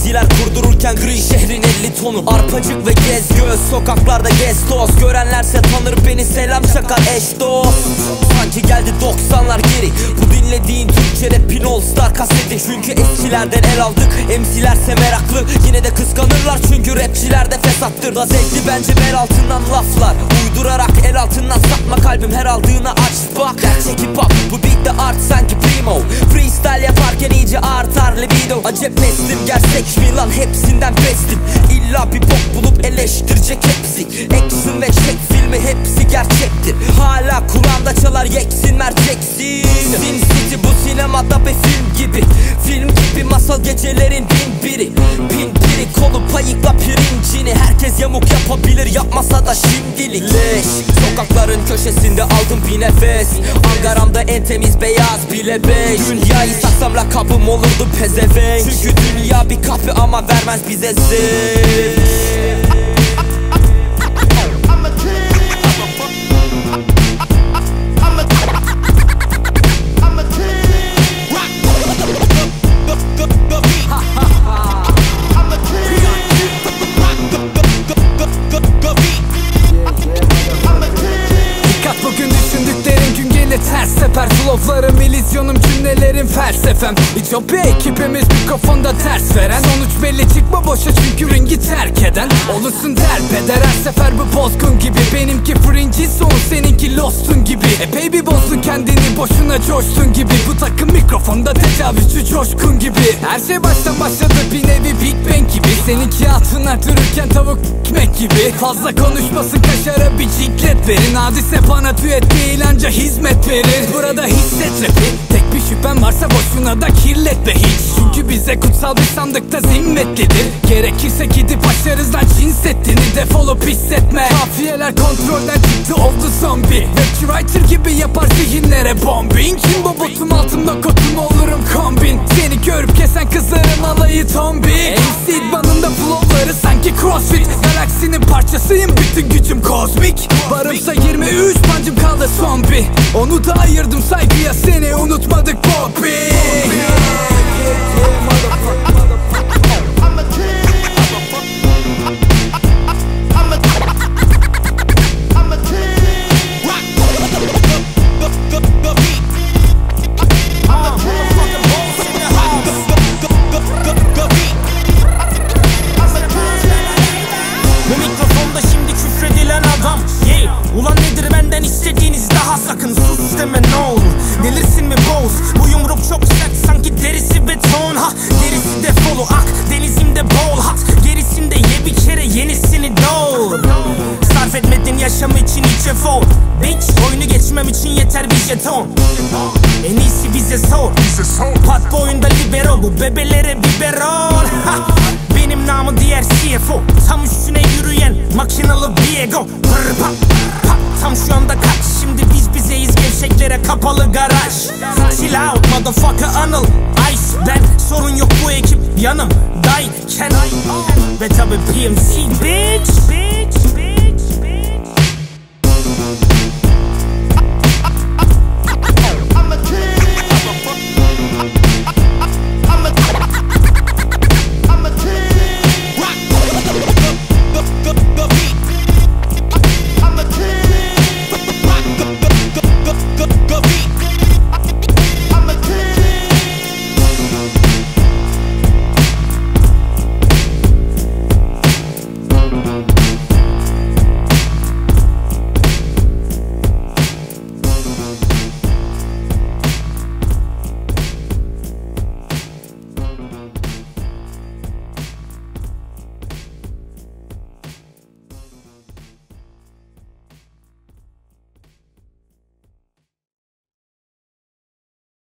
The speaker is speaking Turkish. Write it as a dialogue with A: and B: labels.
A: Diziler kurdururken gri şehrin 50 tonu. Arpacık ve gez göz, sokaklarda gez toz. Görenlerse tanır beni, selam çakar eş dost. Sanki geldi 90'lar geri. Bu dinlediğin Türkçe rapin all star kaseti. Çünkü eskilerden el aldık. MC'lerse meraklı, yine de kıskanırlar çünkü rapçilerde fesattır. Da zevkli bence bel altından laflar. Uydurarak el altından satma, kalbim her aldığına aç bak. Gerçek hip hop, bu beat de art sanki primo. Freestyle yaparken iyice artar libido. Acep neslim, gerçek mi lan hepsinden bestim. İlla bir bok bulup eleştirecek hepsi. Action ve çek filmi hepsi gerçektir. Hala kulağımda çalar yeksin merceksin. Sin City bu sinemada bir film gibi. Film gibi masal gecelerin bin biri. Bin biri kolu payıkla pirincini. Herkes yamuk yapabilir, yapmasa da şimdilik. Leş sokakların köşesinde aldım bir nefes. Angaramda en temiz beyaz bile beş. Dünyayı saksam lakabım olurdu pezevenk. Çünkü dünya bir kapı ama vermez bize zevk.
B: Ters sefer flowlarım, illüzyonum, cümlelerim felsefem. İcopi ekibimiz mikrofonda ters veren. Sonuç belli, çıkma boşa çünkü ringi terk eden. Olursun derbeder her sefer bu bozgun gibi. Benimki fringe son, seninki lostun gibi. Epey bir bozdun kendini, boşuna coştun gibi. Bu takım mikrofonda tecavüzcü coşkun gibi. Her şey baştan başladı bir nevi Big Bang gibi. Seninki altınlar dururken tavuk ekmek gibi. Fazla konuşmasın, kaşara bir ciklet verin. Hadise bana düet değil anca hizmet verir. Burada hisset rapi, tek bir şüphen varsa boşuna da kirletme hiç. Çünkü bize kutsal bir sandıkta zimmetlidir. Gerekirse gidip açarız lan Çin setini. Defolup hissetme, kafiyeler kontrolden çıktı oldu zombi. Rapçi writer gibi yapar zihinlere bombing. Kim bu botum altımda kotum olurum kombin. Seni görüp kesen kızların alayı tombik. MC idmanında flowları sanki crossfit. Galaksinin parçasıyım, bütün gücüm kozmik. Varımsa 23 pancım kaldı son bir. Onu da ayırdım saygıya, seni unutmadık Bobby.
A: Bu mikrofonda şimdi küfredilen adam. Ulan nedir benden istediğiniz, daha sakın sus deme ne olur. Delirsin mi boz, bu yumruk çok sert sanki derisi beton. Ha derisi defolu ak, denizimde bol hat. Gerisinde ye bir kere yenisini doğur. Sarf etmedin yaşam için hiç efor. Bitch oyunu geçmem için yeter bir jeton. En iyisi bize sor. Pat boyunda libero, bu bebelere biberon. Benim namı diğer CFO. Tam üstüne yürüyen makinalı bir ego. Tam şu anda kaç, şimdi biz bizeyiz gevşeklere kapalı garaj. Chill out motherfucker Anıl Ice ben, sorun yok bu ekip yanımdayken. Ve tabi PMC bitch.